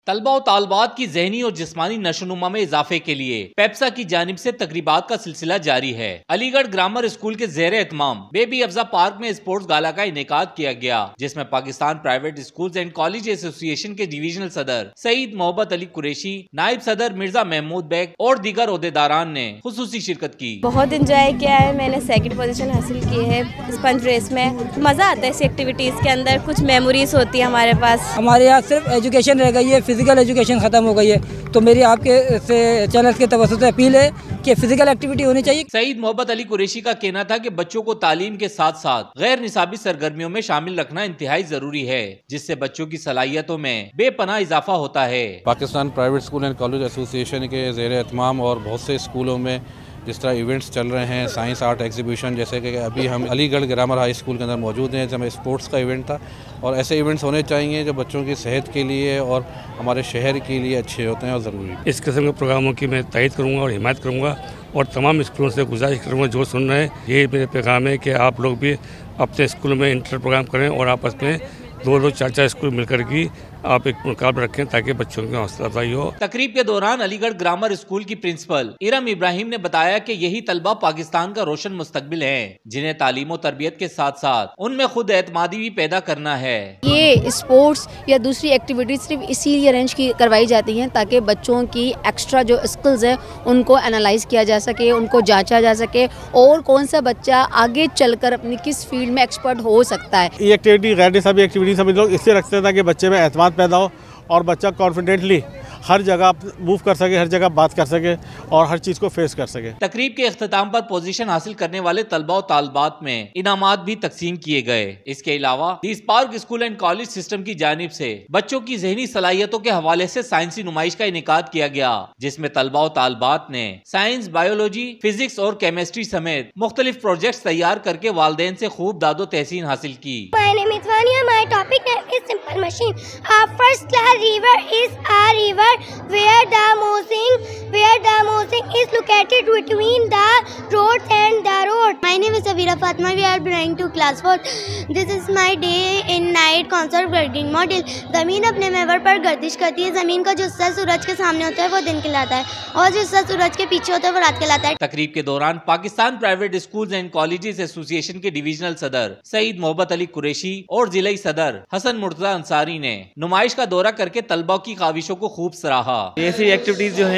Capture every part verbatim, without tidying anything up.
طلبہ و طالبات کی ذہنی اور جسمانی نشوونما میں اضافے کے لیے پیپسا کی جانب سے تقریبات کا سلسلہ جاری ہے۔ علی گڑھ گرامر اسکول کے زیر اہتمام بیبی افزا پارک میں اسپورٹس گالا کا انعقاد کیا گیا، جس میں Pakistan private schools and college association کے ڈویژنل صدر سعید محبت علی قریشی، نائب صدر مرزا محمود بیگ اور دیگر عہدیداران نے خصوصی شرکت کی۔ بہت انجوائے کیا ہے، میں نے سیکنڈ پوزیشن حاصل کی ہے اسپنج ریس میں۔ مزہ آتا ہے اس ایکٹیویٹیز کے اندر، کچھ میموریز ہوتی ہے ہمارے پاس۔ ہمارے یہاں صرف ایجوکیشن رہ گئی ہے، فزیکل ایجوکیشن ختم ہو گئی ہے، تو میری آپ کے چینل کے توسط سے اپیل ہے کہ فزیکل ایکٹیویٹی ہونی چاہیے۔ سعید محبت علی قریشی کا کہنا تھا کہ بچوں کو تعلیم کے ساتھ ساتھ غیر نصابی سرگرمیوں میں شامل رکھنا انتہائی ضروری ہے، جس سے بچوں کی صلاحیتوں میں بے پناہ اضافہ ہوتا ہے۔ Pakistan private school and college association کے زیر اہتمام اور بہت سے اسکولوں میں جس طرح ایونٹس چل رہے ہیں، سائنس آرٹ ایگزیبیشن، جیسے کہ ابھی ہم علی گڑھ گرامر ہائی اسکول کے اندر موجود ہیں، جس میں اسپورٹس کا ایونٹ تھا، اور ایسے ایونٹس ہونے چاہیے جو بچوں کی صحت کے لیے اور ہمارے شہر کے لیے اچھے ہوتے ہیں اور ضروری۔ اس قسم کے پروگراموں کی میں تائید کروں گا اور حمایت کروں گا، اور تمام اسکولوں سے گزارش کروں گا جو سن رہے ہیں، یہ میرے پیغام ہے کہ آپ لوگ بھی اپنے اسکول میں انٹر پروگرام کریں اور آپس میں دو دو چار چار اسکول مل کر کے آپ ایک مقابلہ رکھیں تاکہ بچوں کی حوصلہ افزائی ہو۔ تقریب کے دوران علی گڑھ گرامر اسکول کی پرنسپل ارم ابراہیم نے بتایا کہ یہی طلبہ پاکستان کا روشن مستقبل ہیں، جنہیں تعلیم و تربیت کے ساتھ ساتھ ان میں خود اعتمادی بھی پیدا کرنا ہے۔ یہ اسپورٹس یا دوسری ایکٹیویٹیز صرف اسی لیے ارینج کی کروائی جاتی ہیں تاکہ بچوں کی ایکسٹرا جو اسکلز ہیں ان کو انالائز کیا جا سکے، ان کو جانچا جا سکے، اور کون سا بچہ آگے چل کر اپنی کس فیلڈ میں ایکسپرٹ ہو سکتا ہے۔ یہ ایکٹیویٹی غیر نصابی ایکٹیویٹی سب لوگ اس سے رکھتے ہیں تاکہ بچے میں اعتماد پیدا ہو اور بچہ کانفیڈنٹلی ہر جگہ موو کر سکے، ہر جگہ بات کر سکے اور ہر چیز کو فیس کر سکے۔ تقریب کے اختتام پر پوزیشن حاصل کرنے والے طلبہ و طالبات میں انعامات بھی تقسیم کیے گئے۔ اس کے علاوہ دیس park school and college system کی جانب سے بچوں کی ذہنی صلاحیتوں کے حوالے سے سائنسی نمائش کا انعقاد کیا گیا، جس میں طلبہ و طالبات نے سائنس، بایولوجی، فزکس اور کیمسٹری سمیت مختلف پروجیکٹس تیار کر کے والدین سے خوب داد و تحسین حاصل کی۔ My name is Vania. My topic name is simple machine. Our first class river is a river where the mousing where the mousing is located between the road and the road. My name is Savira Fatma. We are belonging to class four. This is my day in night concert grading model. زمین اپنے محور پر گردش کرتی ہے، زمین کا جو حصہ سورج کے سامنے ہوتا ہے وہ دن کہلاتا ہے اور جو حصہ سورج کے پیچھے ہوتا ہے وہ رات کہلاتا ہے۔ تقریب کے دوران Pakistan private schools and colleges association کے ڈویژنل صدر سعید محبت علی قریشی اور ضلعی صدر حسن مرتضی انصاری نے نمائش کا دورہ کر کے طلبہ کی کاوشوں کو خوب سراہا۔ ایسی ایکٹیویٹیز جو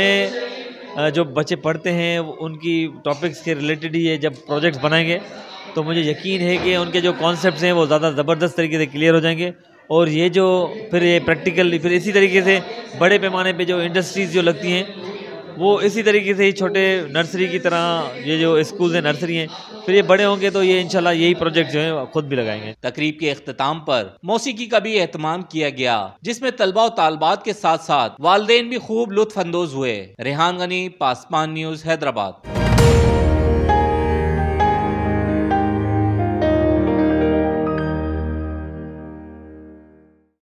ہیں جو بچے پڑھتے ہیں ان کی ٹاپکس کے ریلیٹڈ ہی ہے، جب پروجیکٹس بنائیں گے تو مجھے یقین ہے کہ ان کے جو کانسیپٹس ہیں وہ زیادہ زبردست طریقے سے کلیئر ہو جائیں گے، اور یہ جو پھر یہ پریکٹیکل پھر اسی طریقے سے بڑے پیمانے پہ جو انڈسٹریز جو لگتی ہیں وہ اسی طریقے سے ہی چھوٹے نرسری کی طرح یہ جو اسکولز ہیں نرسری ہیں، پھر یہ بڑے ہوں گے تو یہ انشاءاللہ یہی پروجیکٹ جو ہیں خود بھی لگائیں گے۔ تقریب کے اختتام پر موسیقی کا بھی اہتمام کیا گیا، جس میں طلبہ و طالبات کے ساتھ ساتھ والدین بھی خوب لطف اندوز ہوئے۔ ریحان غنی، پاسمان نیوز، حیدرآباد۔